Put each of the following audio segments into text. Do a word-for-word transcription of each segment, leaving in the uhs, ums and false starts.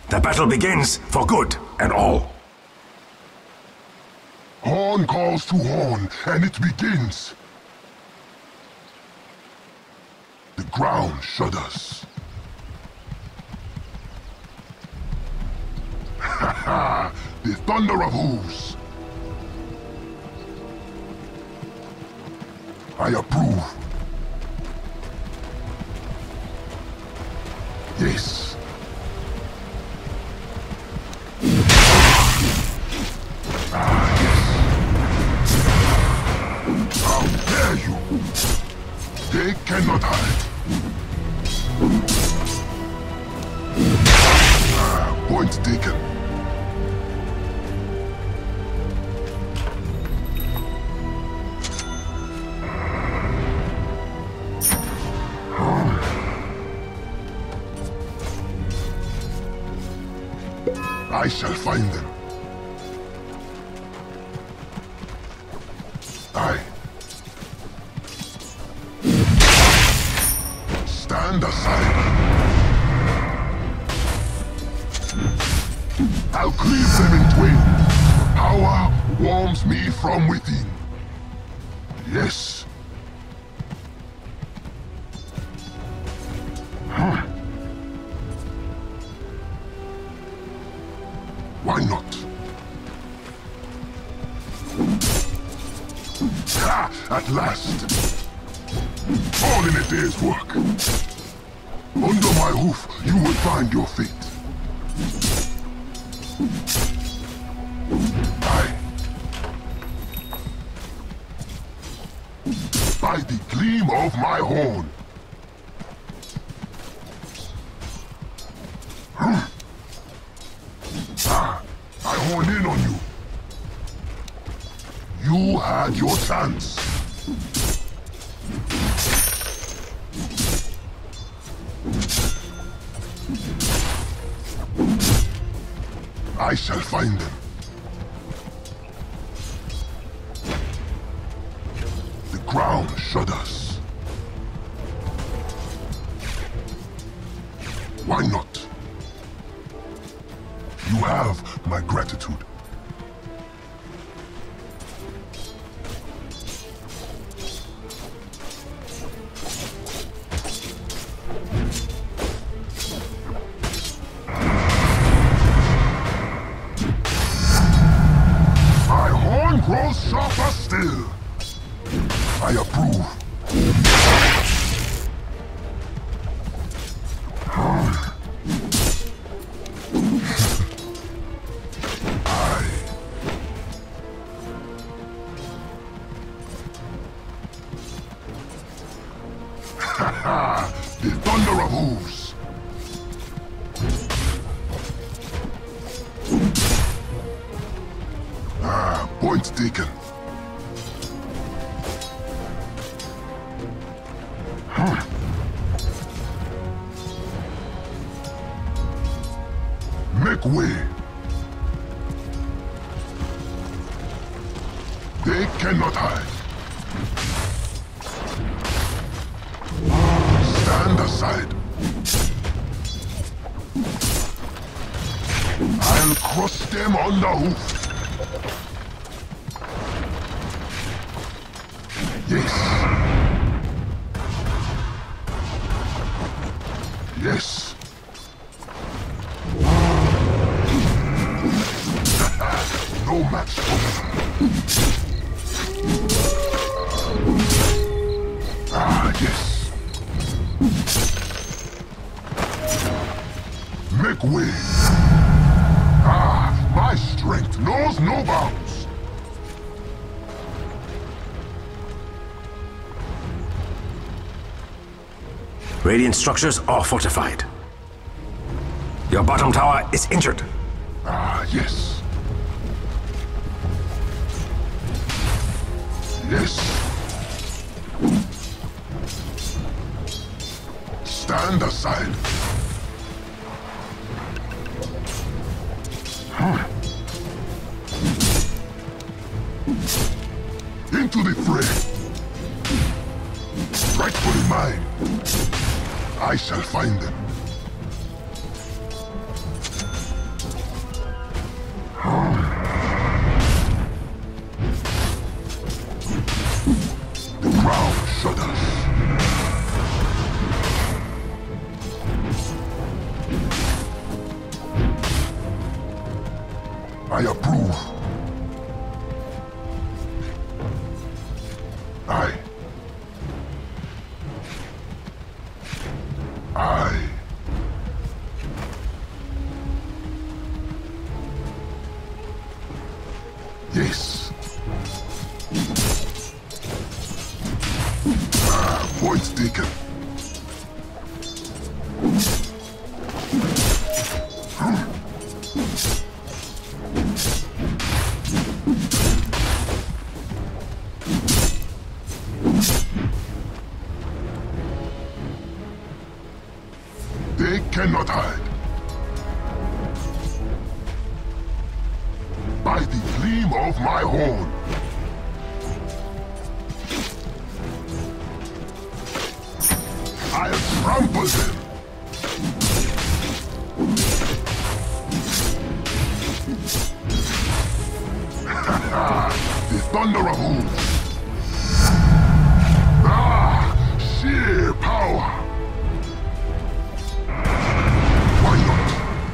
The battle begins for good and all. Horn calls to horn, and it begins. The ground shudders. Ha ha! The thunder of hooves. I approve. Yes. Ah, yes. How dare you! They cannot hide. Ah, point taken. I shall find them. I stand aside. I'll cleave them in twain. Power warms me from within. Yes. Huh. Why not? Ha! At last! All in a day's work. Under my roof, you will find your fate. I... By the gleam of my horn. Ah, I horn in on you. You had your chance. I shall find them. The ground shudders. Why not? You have my gratitude. My horn grows sharper still. I approve. The thunder of hooves. Ah, point taken. Huh. Make way. They cannot hide. Stand aside. I'll crush them on the hoof. Yes. Yes. No match for me. Ah, yes. Make way. Ah, my strength knows no bounds. Radiant structures are fortified. Your bottom tower is injured. Ah, yes. Yes. Stand aside. Huh. Into the fray. Rightfully mine. I shall find them. I approve. Aye. Aye. Yes. Ah, points taken. They cannot hide. By the gleam of my horn. I'll trample them. The thunder of hooves. Ah, sheer power. Why not?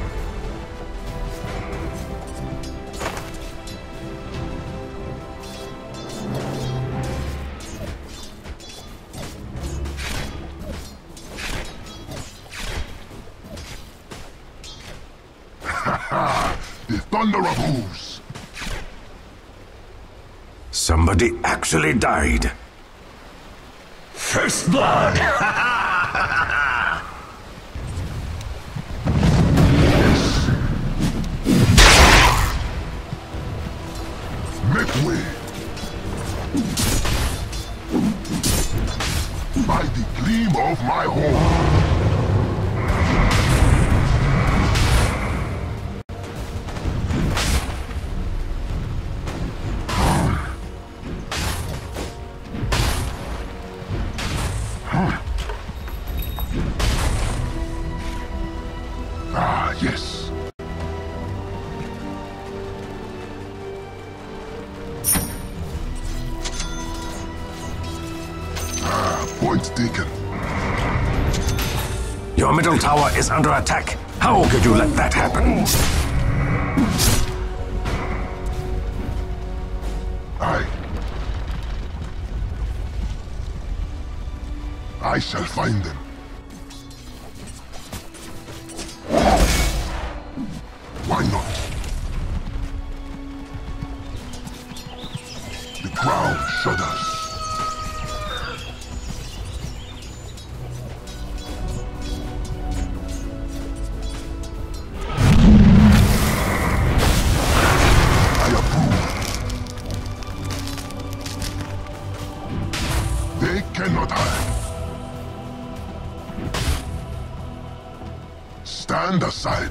The thunder of hooves. Somebody actually died. First blood! Make way. By the gleam of my horn. Ah, yes. Ah, point taken. Your middle tower is under attack. How could you let that happen? Aye. I shall find them. Why not? The ground shudders. I approve. They cannot hide. Stand aside.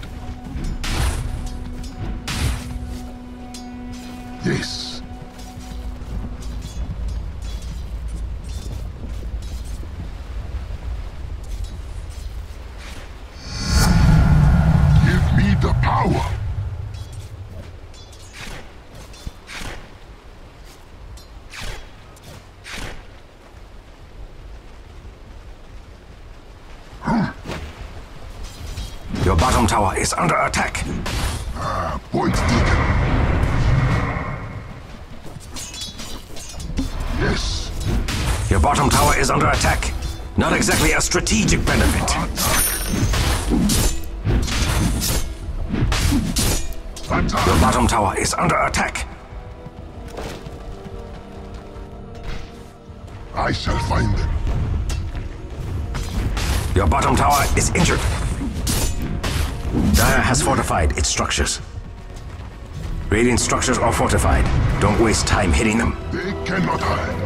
Yes. Give me the power. Your bottom tower is under attack. Ah, point taken. Yes. Your bottom tower is under attack. Not exactly a strategic benefit. Attack. Your bottom tower is under attack. I shall find them. Your bottom tower is injured. Dire has fortified its structures. Radiant structures are fortified. Don't waste time hitting them. They cannot hide.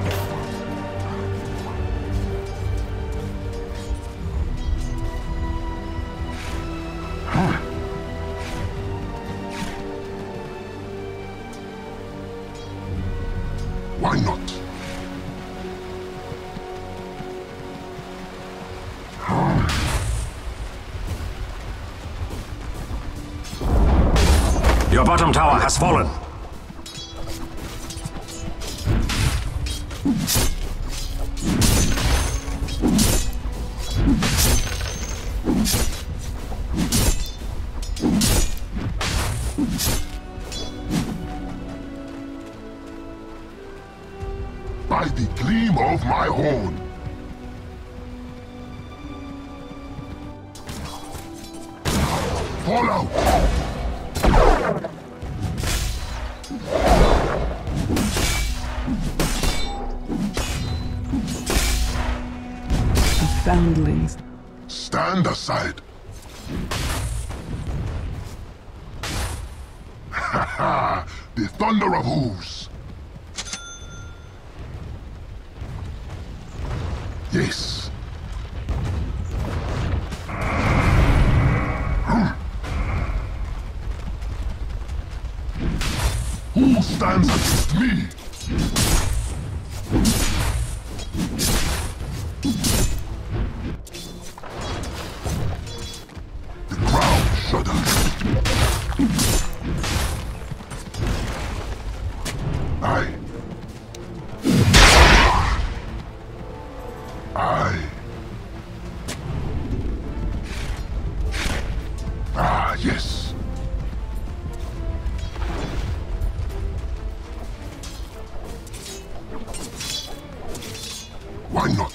Why not? Your bottom tower has fallen. of my horn. Fall out! The foundlings. Stand aside. Ha ha! The thunder of hooves. Yes. Hmm. Who stands against me? The crowd shudders. Aye. Aye. Ah, yes. Why not?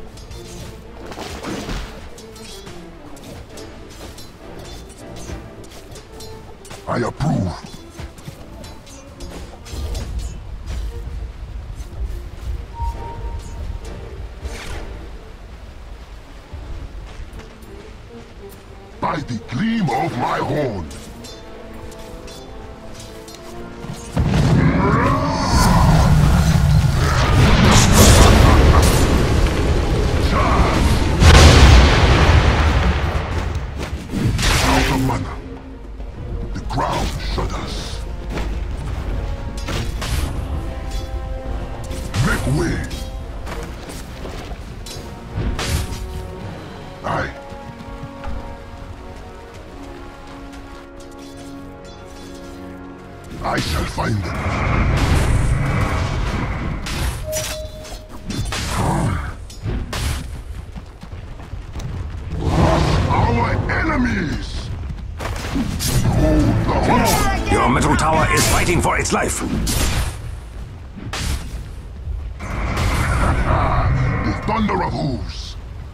I approve. By the gleam of my horn. Out of mana. The ground shudders. Make way. Aye. I shall find them. Our enemies! Hold the horn! Your middle tower is fighting for its life. The thunder of hooves.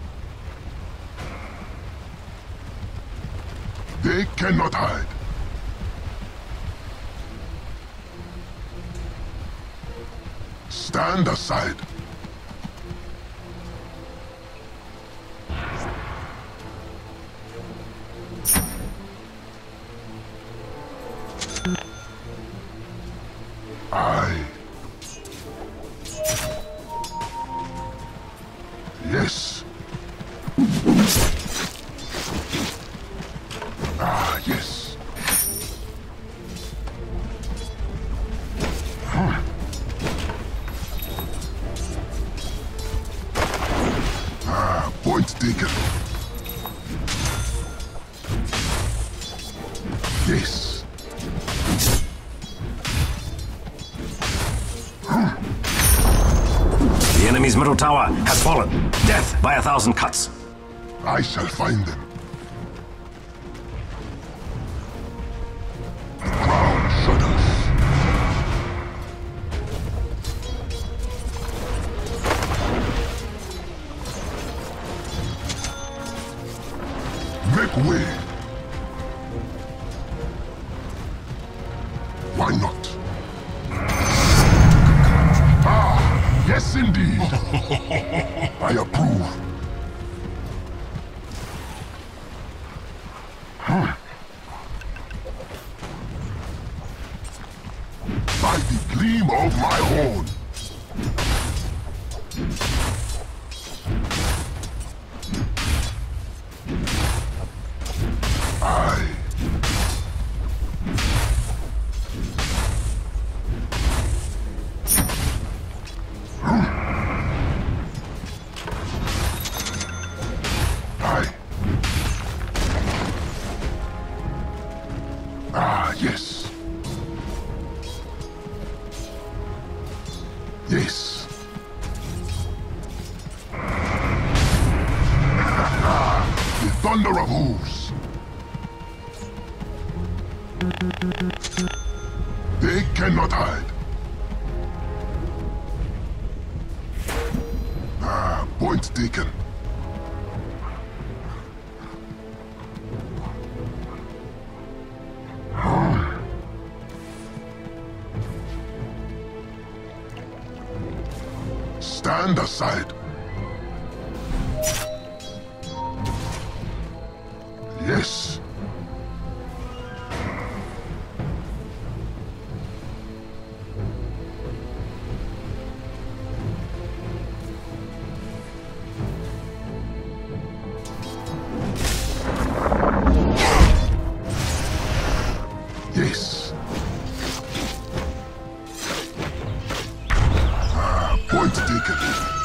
They cannot hide. Stand aside. Aye. Yes. Ah, yes. Huh. Ah, point taken. Yes. Huh. The enemy's middle tower has fallen. Death by a thousand cuts. I shall find them. The ground shudders. Make way. Why not? Ah, yes indeed. I approve. Huh. By the gleam of my horn. Aye. Huh. Aye. Ah, yes. Yes. The thunder of hooves. They cannot hide. Ah, point taken. Stand aside. Yes. Yes. Ah, point taken.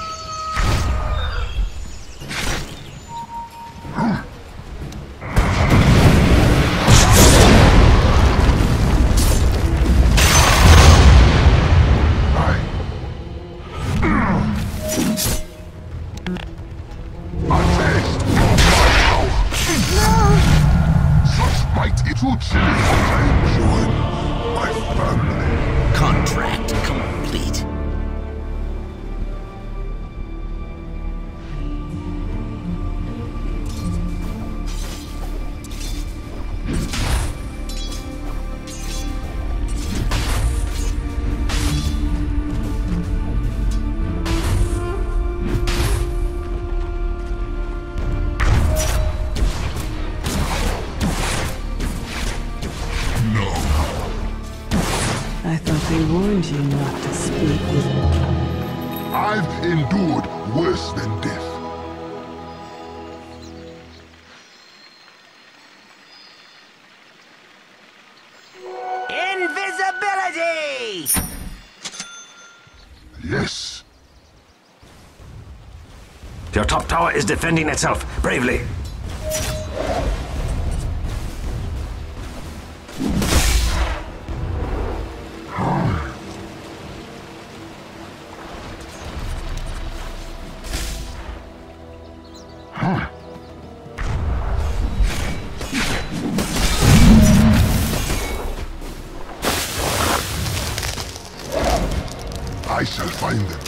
Contract complete. I thought they warned you not to speak with me. I've endured worse than death. Invisibility! Yes. Your top tower is defending itself bravely. I shall find them.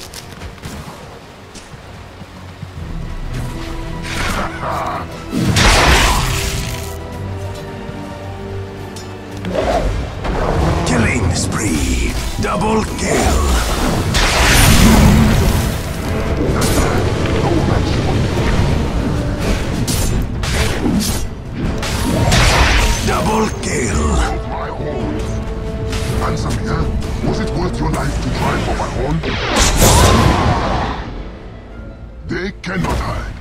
Killing spree. Double kill. Double kill. My horn. Answer me, huh? Was it worth your life to try for my horn? They cannot hide.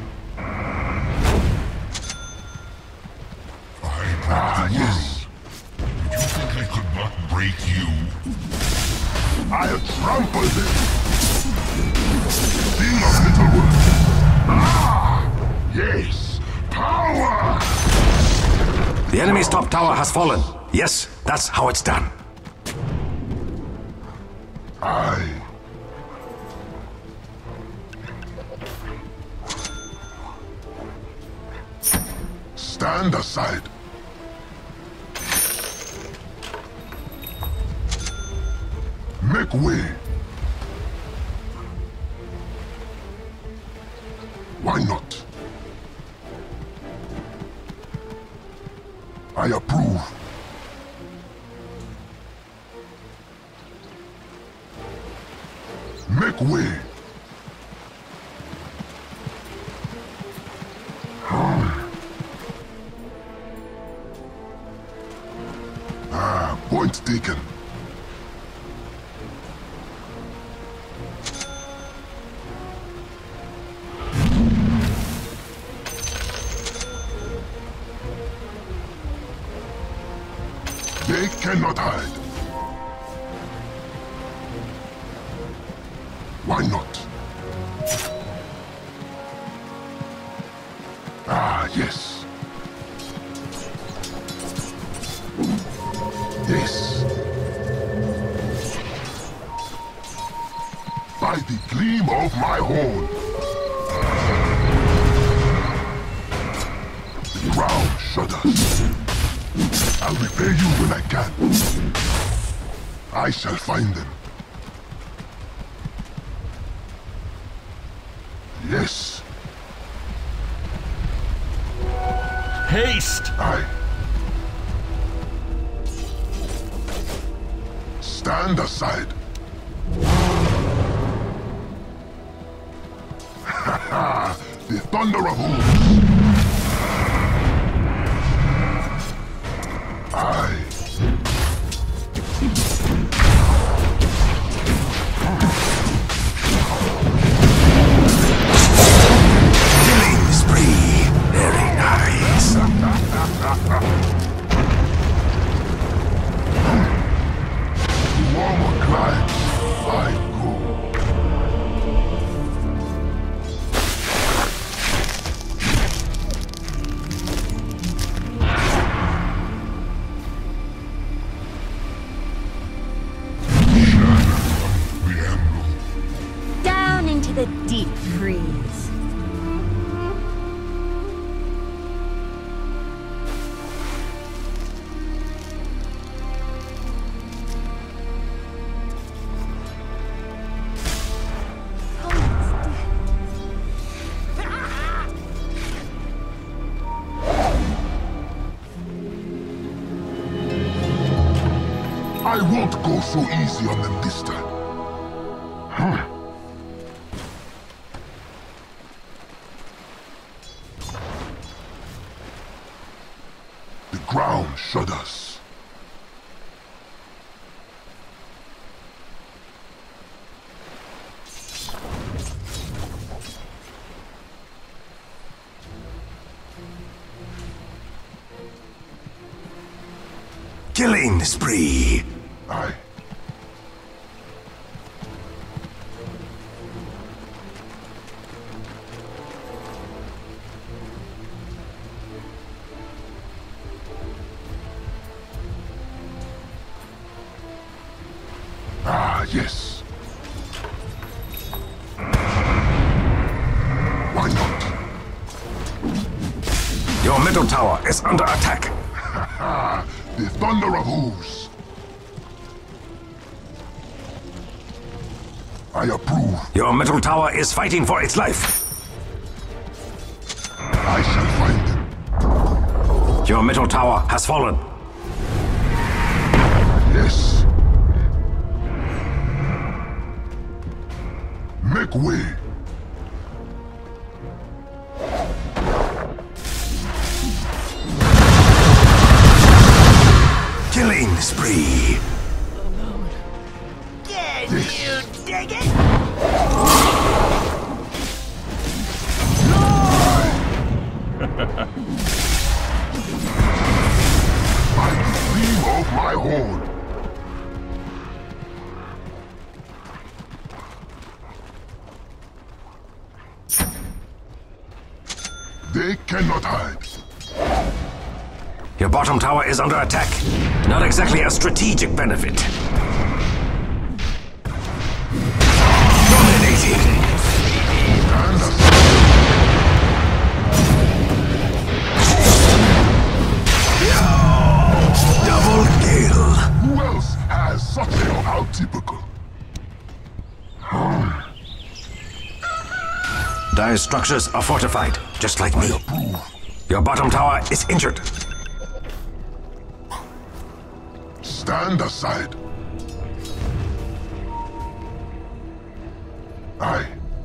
Ah, yes. Did you think I could not break you? I'll trample them. Thing of little work. Ah! Yes! Power! The enemy's top tower has fallen. Yes, that's how it's done. I... Stand aside. Make way. Why not? I approve. Make way. Ah, point taken. They cannot hide. Why not? Ah, yes. Yes. By the gleam of my horn. The ground shudders. I'll repay you when I can. I shall find them. Yes. Haste! Aye. Stand aside. Ha ha! The thunder of hooves. Aye. Killing spree. Very nice. Warmer climes, I go. Down into the deep freeze. I won't go so easy on them this time. Huh. The ground shudders. Killing spree. Aye. Ah, yes. Why not? Your middle tower is under attack. Ah, the thunder of hooves. I approve. Your middle tower is fighting for its life. I shall find them. Your middle tower has fallen. Yes. Make way. Killing spree. Can you dig it? By the gleam of my horn. They cannot hide. Your bottom tower is under attack. Not exactly a strategic benefit. Dominating. And Double kill. who else has such a how typical? Dire's structures are fortified, just like I me. approve. Your bottom tower is injured. Stand aside. Aye.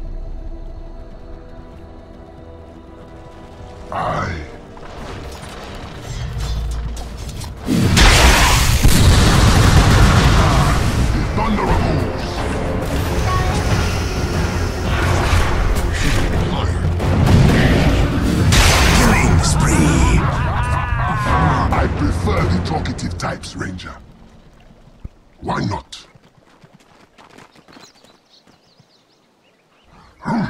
Aye. The thunder of hooves. Killing spree. I prefer the talkative types, Ranger. Why not? Hmm.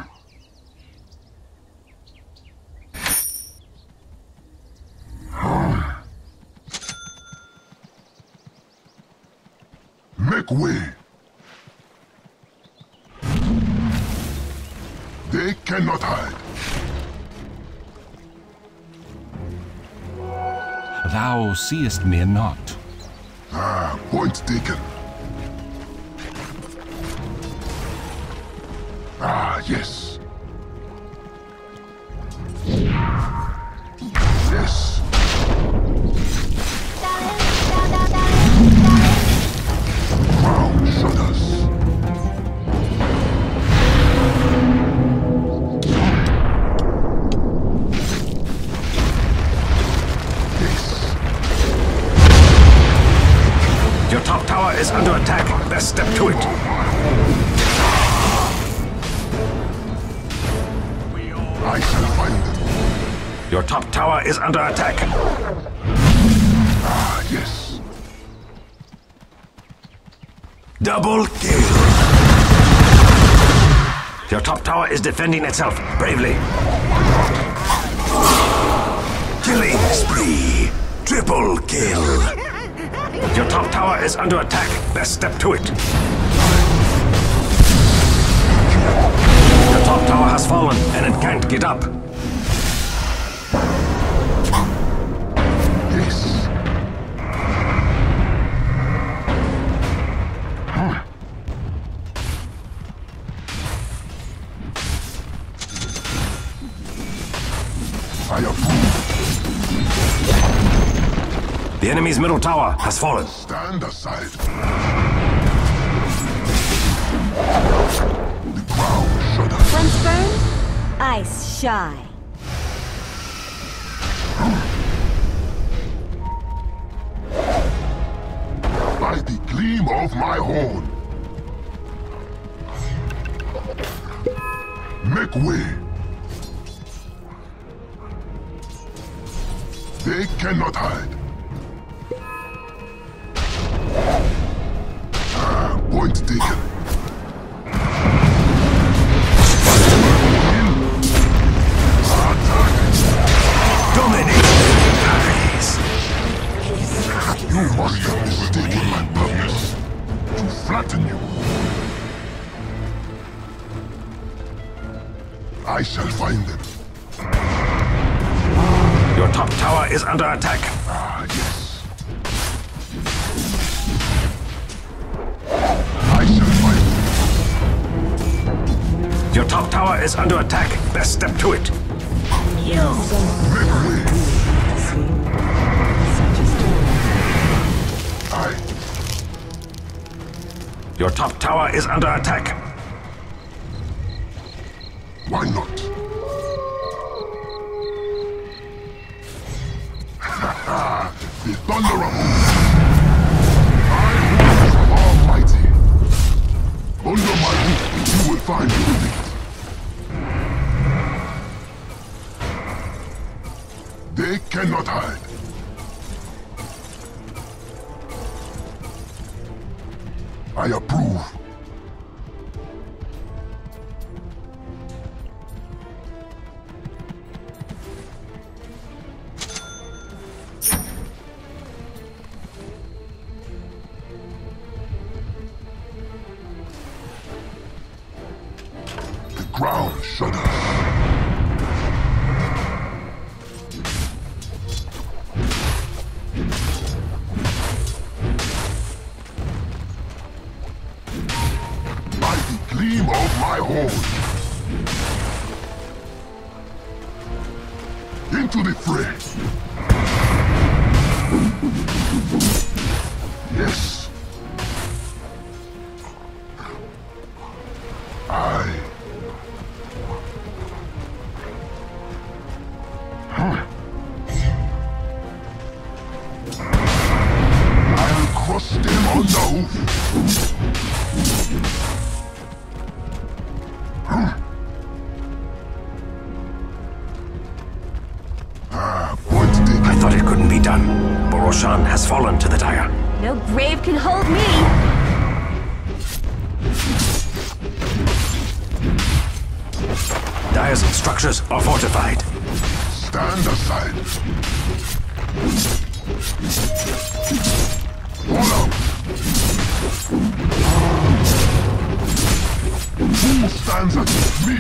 Hmm. Make way. They cannot hide. Thou seest me not. Ah, point taken. Ah, yes. top tower is under attack. Best step to it. I shall find them. Your top tower is under attack. Ah, yes. Double kill. Your top tower is defending itself bravely. Killing spree. Triple kill. Your top tower is under attack. Best step to it. Your top tower has fallen and it can't get up. Yes. I approve. The enemy's middle tower has fallen. Stand aside. The ground shudders. Once burned, ice shy. By the gleam of my horn. Make way. They cannot hide. Ah, point taken. Dominate. Nice. You must have mistaken my purpose to flatten you. I shall find them. Your top tower is under attack. Ah, yes. I shall find them. Your top tower is under attack. Best step to it. Make way. I. Your top tower is under attack. Why not? The Thunderer! I am almighty. Under my roof, you will find your feet. They cannot hide. I approve. The ground shudders. By the gleam of my horn. Into the fray. Yes. I. Huh. I'll cross them on the hoof. Huh. Ah, point taken. I thought it couldn't be done, but Roshan has fallen to the Dire. No grave can hold me. Dire's structures are fortified. Stand aside. Hold out. Who stands against me?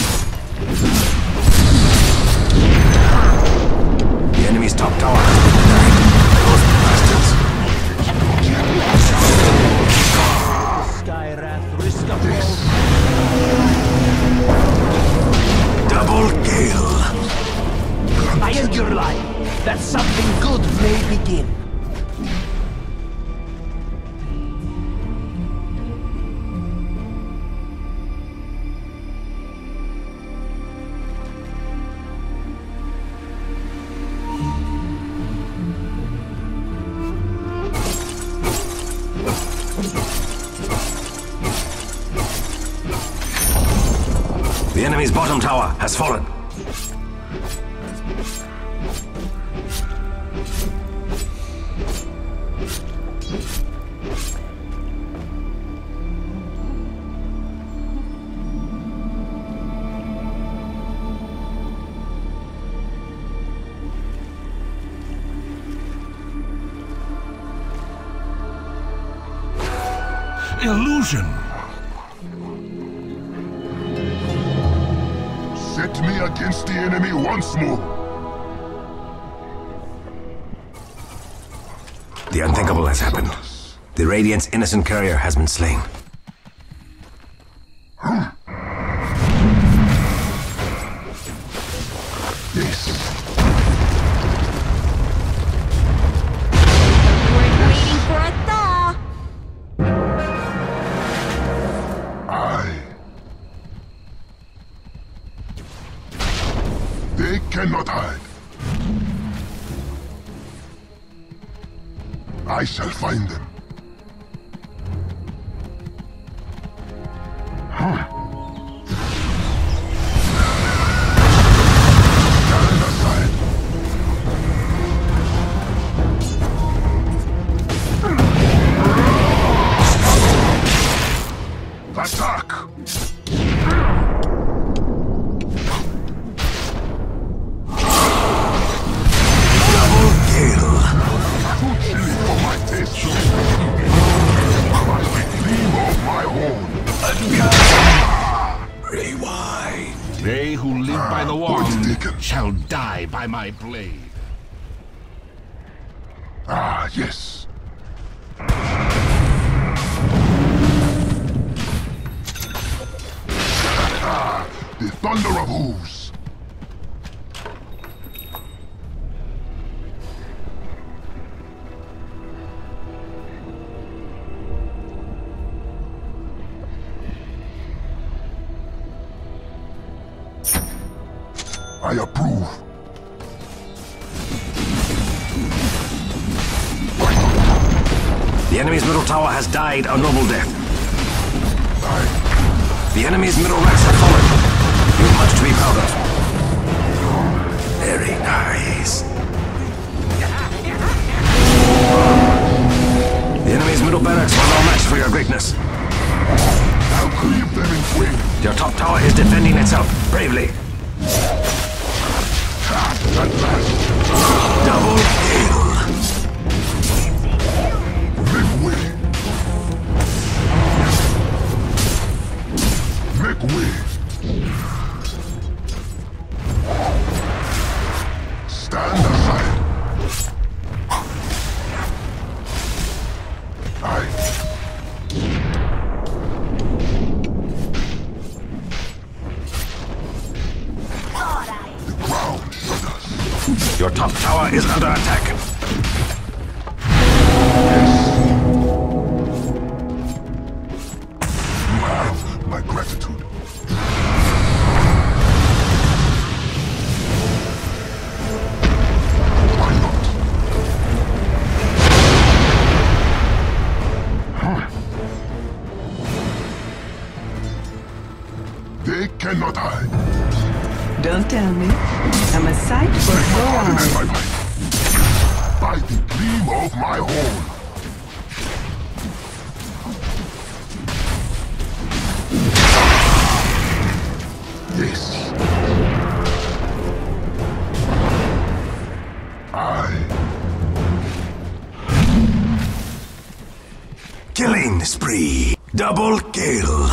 The enemy's top tower has been denied. Those bastards. Double kill. I end your life, that something good may begin. enemy's bottom tower has fallen. Illusion! Set me against the enemy once more. The unthinkable has happened. The Radiant's innocent courier has been slain. Yes. We're waiting for a thaw. I. They cannot hide. I shall find them. Huh. Stand aside. Attack! Double kill! Too chilly for my taste. Must be gleam of my horn. Rewind. They who live by the point wand taken. shall die by my blade. Ah, yes. Ah, the thunder of hooves. I approve. The enemy's middle tower has died a noble death. I, The enemy's middle ranks have fallen. You have much to be proud of. Very nice. The enemy's middle barracks are no match for your greatness. I'll cleave them in twain. Your top tower is defending itself bravely. Ah, at last. Double kill. Make way. Make way. Stand aside. I. The ground shudders. Your top tower is under attack. You have my gratitude. Why not? Huh. They cannot hide. Don't tell me. I'm a sight for sore Pardon eyes. my life. By the gleam of my horn. Yes. I. Killing spree. Double kill.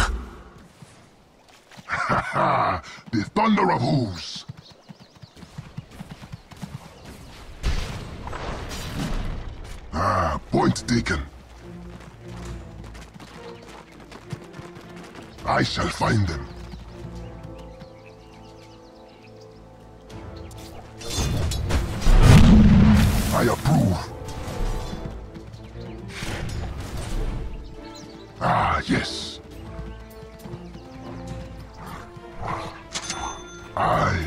Ha! The thunder of hooves. Ah, point taken. I shall find them. I approve. Ah, yes. I...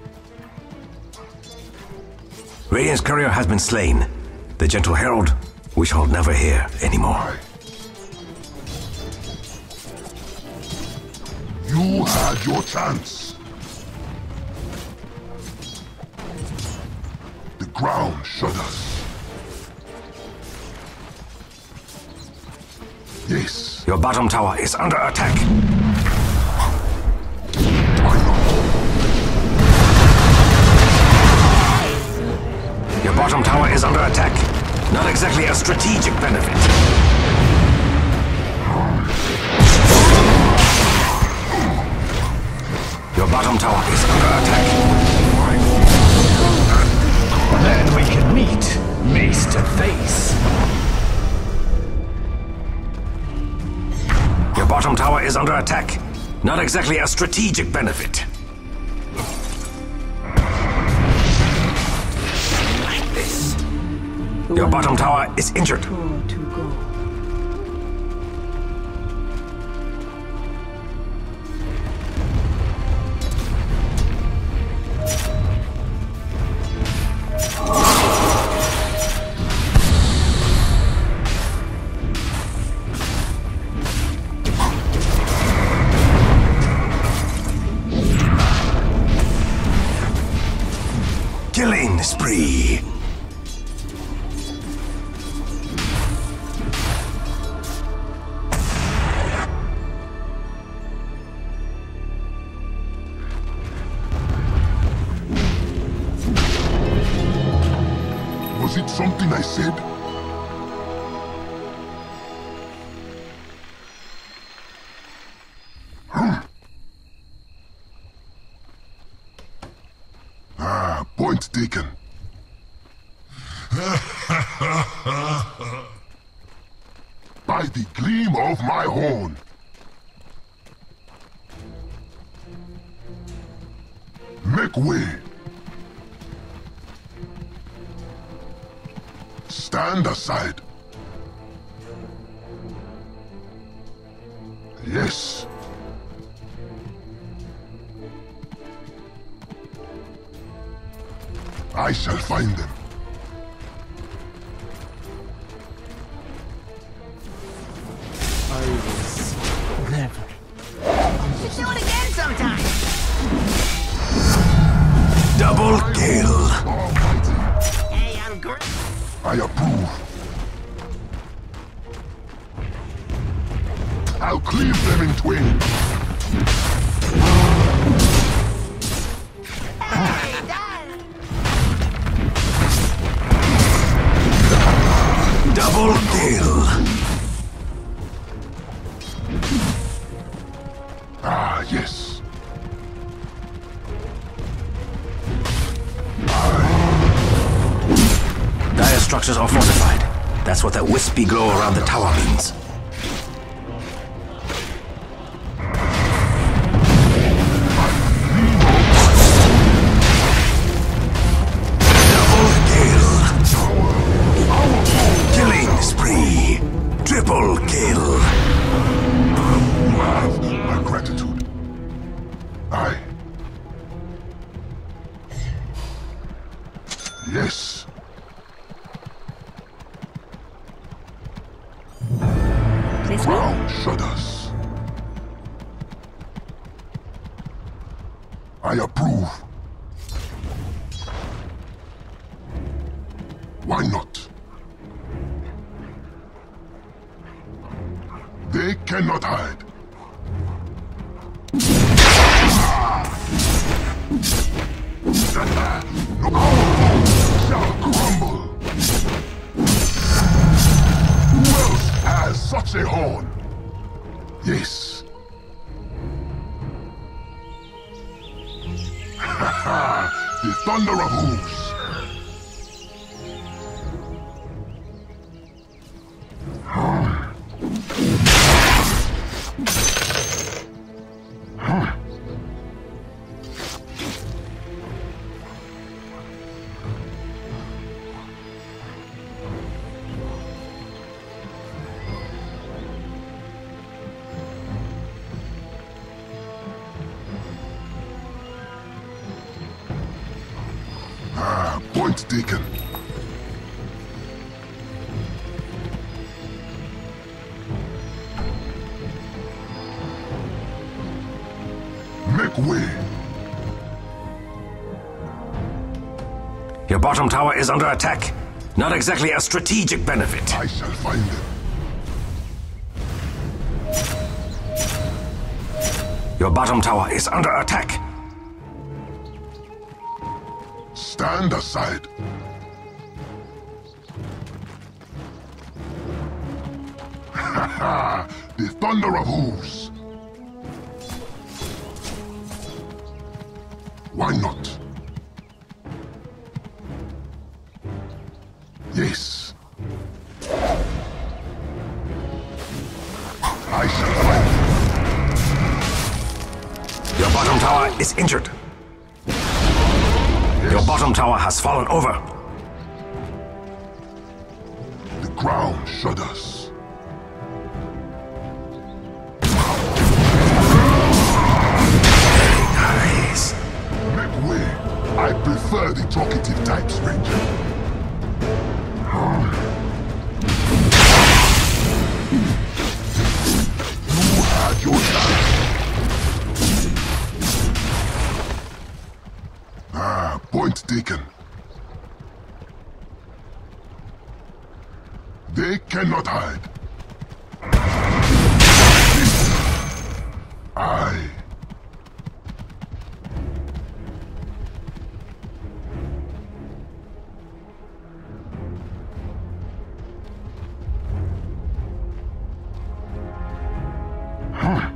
Radiant's courier has been slain. The gentle herald we shall never hear anymore. I... You had your chance. ground shudders. Yes. Your bottom tower is under attack. Why not? Your bottom tower is under attack. Not exactly a strategic benefit. Your bottom tower is under attack. Then we can meet face to face. Your bottom tower is under attack. Not exactly a strategic benefit. Like this. Your bottom tower is injured. Tour to go. Killing spree. Was it something I said? Hmm. Ah, point taken. By the gleam of my horn. Make way. Stand aside. Yes. I shall find them. I was never. Do it again sometime. Double kill. Almighty. Hey, I'm great. I approve. I'll cleave them in twain. Hey, done. Double kill. Ah, yes. Dire structures are fortified. That's what that wispy glow around the tower means. Double kill. Killing spree. Triple kill. You have my gratitude. I. Yes. This way? Ground shudders. I approve. Why not? They cannot hide. No, our foes shall crumble. Who else has such a horn? Yes. The thunder of hooves. Ah, point taken. Make way. Your bottom tower is under attack. Not exactly a strategic benefit. I shall find them. Your bottom tower is under attack. Stand aside. Ha ha! The thunder of hooves. Why not? Yes. I shall find you. Your bottom tower is injured. Yes. Your bottom tower has fallen over. The ground shudders. Nice. Make way. I prefer the talkative types, Ranger. You had your chance. Ah, point taken. They cannot hide. I... Huh.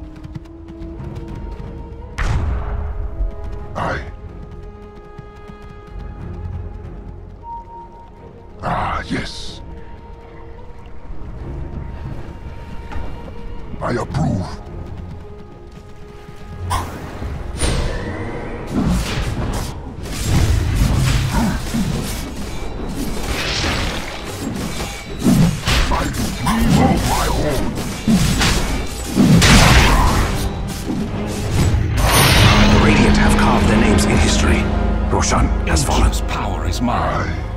I... Ah, yes. I approve. I dream of my own. The Radiant have carved their names in history. Roshan has fallen. Ancient's power is mine. I...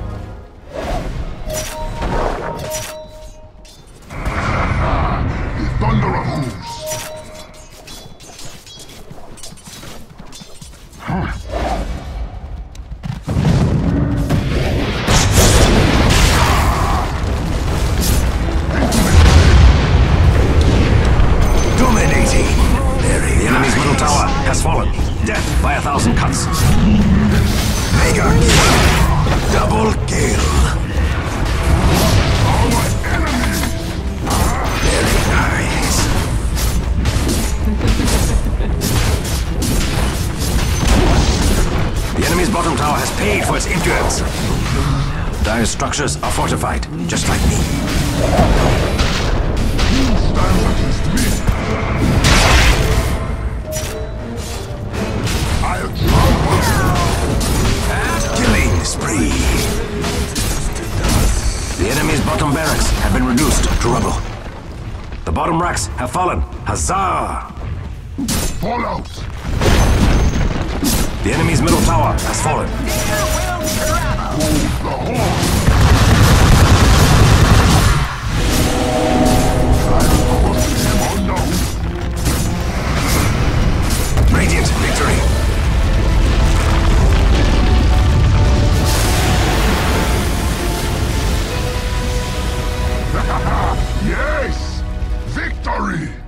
The thunder of hooves. Huh. Dominating. The enemy's middle tower has fallen. Death by a thousand cuts. Mega kill. Double kill. Our enemies. Very nice. The enemy's bottom tower has paid for its impudence. Dire structures are fortified, just like me. Stand against me. I'll trample And killing spree. The enemy's bottom barracks have been reduced to rubble. The bottom racks have fallen. Huzzah! you. Fall out. The enemy's middle tower has fallen. Hold the horn. I'll crush him unknown. Radiant victory. Yes! Victory!